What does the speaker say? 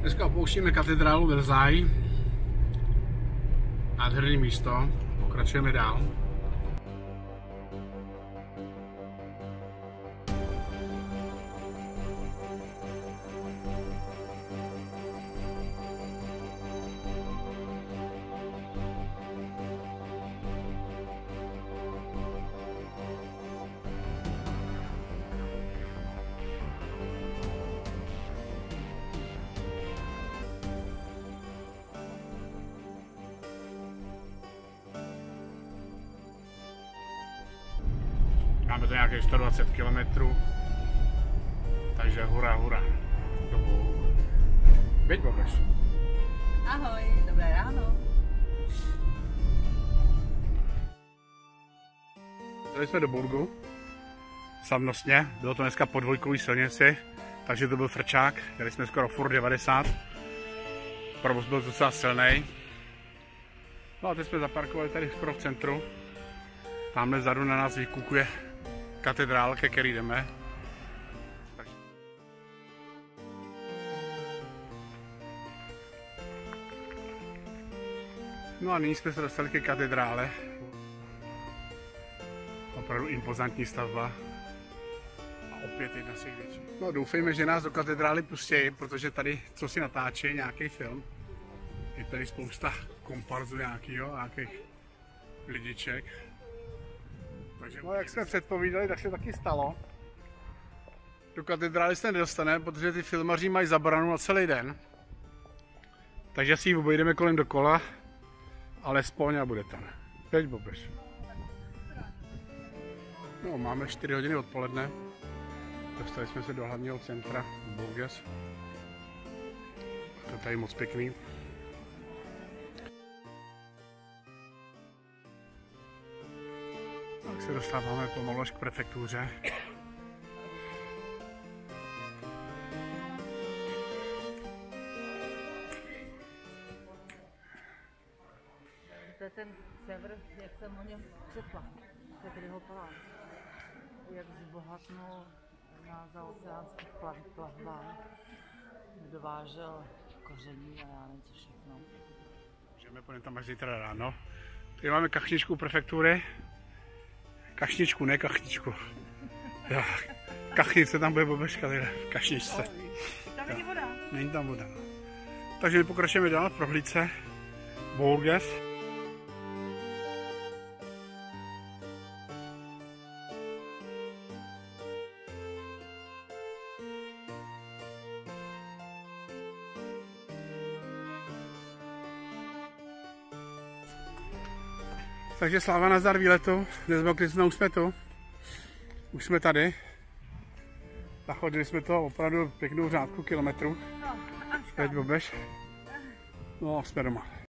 Dneska opouštíme katedrálu Versailles. Nádherné místo. Pokračujeme dál. Máme to nějakých 120 km, takže hurá, hurá. Veď, Bobeš. Ahoj, dobré ráno. Tady jsme do Burgu, slavnostně, bylo to dneska po dvojkový silnici, takže to byl frčák, jeli jsme skoro furt 90, provoz byl docela silný. No a teď jsme zaparkovali tady skoro v centru, tamhle vzadu na nás vykukuje katedrál, ke který jdeme. No a nyní jsme se dostali ke katedrále. Opravdu impozantní stavba. A opět jedna z těch větších. No doufejme, že nás do katedrály pustí, protože tady co si natáčí nějaký film. Je tady spousta komparzů nějakých lidiček. Takže, no jak jsme předpovídali, tak se taky stalo. Do katedrály se nedostaneme, protože ty filmaři mají zabranu na celý den. Takže si ji obejdeme kolem dokola, alespoň a bude tam. Teď Bobeš. No, máme 4 hodiny odpoledne. Dostali jsme se do hlavního centra Bourges. To je tady moc pěkný. Tak se dostáváme pomalu až k prefektuře. To je ten sever, jak jsem o něm četla, Severního palác. Jak zbohatnul na zaoceánských plavbách, dovážel koření a já nevím co všechno. Můžeme půjdeme tam až zítra ráno. Tady máme kachničku prefektury. Kašničku, ne kachničku. Jo, kachnice tam bude Bobeška, tady v kašničce. Tam není voda. Není tam voda. Takže my pokračujeme dál v prohlídce Bourges. Takže sláva nazdar výletu, dnes bylo klidno, už jsme tu. Už jsme tady. Zachodili jsme to opravdu pěknou řádku kilometrů. Teď Bobeš. No a jsme doma.